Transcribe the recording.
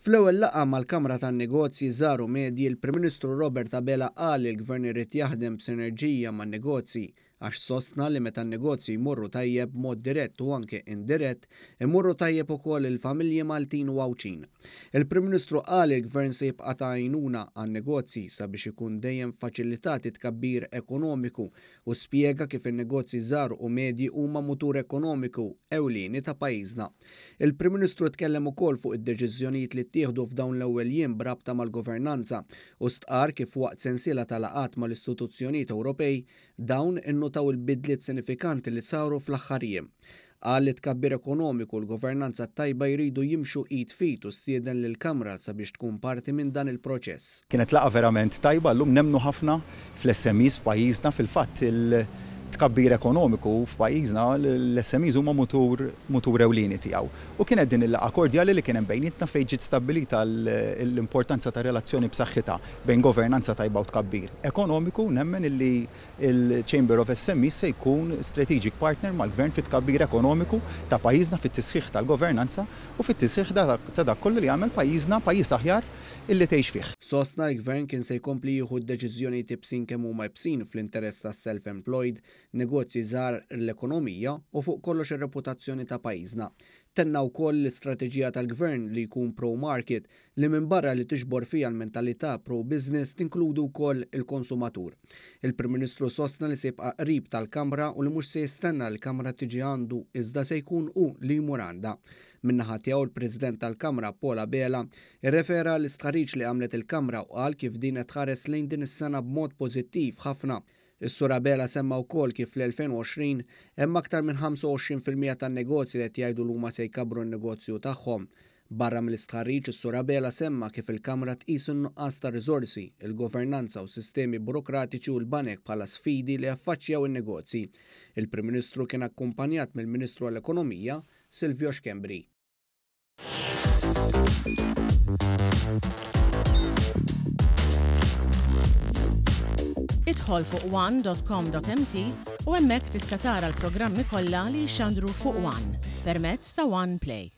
Fl-ewwel laqgħa mal-Kamra tan-Negozji Żgħar u Medji, il-Prim Ministru Robert Abela qal li l-Gvern irid jaħdem b'sinerġija man-negozji għax sostna li meta n-negozji jmorru tajjeb b'mod dirett u anke indirett, imorru tajjeb ukoll il-familji Maltin u Għawċin. Il-Prim Ministru qal li l-Gvern se jibqa' ta' għajnuna għan-negozji sabiex ikun dejjem faċilitati tkabbir ekonomiku u spjega kif in-negozji żgħar u medji huma mutur ekonomiku ewlieni ta' pajjiżna. Il-Prim Ministru tkellem ukoll fuq id-deċiżjonijiet li ttieħdu f'dawn l-ewwel jiem brabta mal-governanza u stqar kif waqt sensiela ta' laqat mal-istituzzjonijiet Ewropej dawn innutaw il-bidliet sinifikanti li saru fl-aħħar jiem. Qal li tkabbir ekonomiku l-governanza tajba jridu jimxu id fit u stieden lill-Kamra sabiex tkun parti minn dan il-proċess. Kienet laqa verament tajba, llum nemmnu ħafna fl-SMEs f'pajjiżna fil-fatt il-tkabbir ekonomiku f'pajjiżna l-SMEs huma mutur ewlieni tiegħu. U kienet din il-laqa kordjali li kien hemm bejnietna fejn ġiet stabbilita l-importanza ta' relazzjoni b'saħħitha bejn governanza tajba u tkabbir ekonomiku, nemmen illi il-Chamber of SMEs se jkun strategic partner mal-Gvern fit-tkabbir ekonomiku ta' pajjiżna fit-tisħiħ tal-governanza u fit-tisħiħ ta' dak kollu li jagħmel pajjiżna pajjiż aħjar illi tgħix fih. Sostna l-Gvern kien se jkompli jieħu d-deċiżjonijiet ibsin kemm huma ibsin fl-interess tas-self-employed, negozji żgħar l-ekonomija u fuq kollox ir-reputazzjoni ta' pajjiżna. Tenna wkoll l-istrateġija tal-Gvern li jkun pro-market li minn barra li tixbor fija l-mentalità pro-business tinkludu wkoll il-konsumatur. Il-Prim Ministru sostna li se jibqa' qrib tal-Kamra u li mhux se jistenna l-Kamra tiġi għandu iżda se jkun hu li jmur għandha. Min-naħa tiegħu il-President tal-Kamra Paul Abela irrefera l-istħarriġ li għamlet il-Kamra u qal kif din qed tħares lejn din is-sena b'mod pożittiv ħafna. Is-Sur Abela semma wkoll kif fl-2020 hemm aktar minn 25% tan-negozji li qed jgħidu li huma se jkabbru n-negozju tagħhom. Barra mill-istħarriġ is-Sur Abela semma kif il-Kamra tqis in-nuqqas ta' riżorsi, il-governanza u sistemi burokratiċi u l-banek bħala sfidi li affaċċjaw in-negozji. Il-Prim Ministru kien akkumpanjat mill-Ministru għall-Ekonomija Silvio Xkembri. Idħol fuq one.com.mt u hemmhekk tista' tara l-programmi kollha li jxandru fuq One permezz ta' One Play.